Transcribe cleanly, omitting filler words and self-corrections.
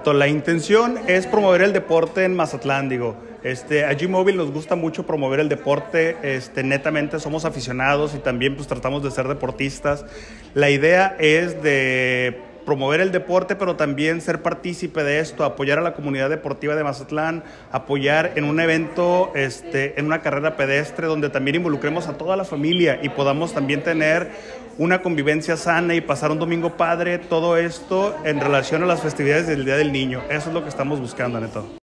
La intención es promover el deporte en Mazatlán, digo. A G-Mobile nos gusta mucho promover el deporte, netamente somos aficionados y también pues tratamos de ser deportistas. La idea es de promover el deporte, pero también ser partícipe de esto, apoyar a la comunidad deportiva de Mazatlán, apoyar en un evento, en una carrera pedestre donde también involucremos a toda la familia y podamos también tener una convivencia sana y pasar un domingo padre, todo esto en relación a las festividades del Día del Niño. Eso es lo que estamos buscando, Neto.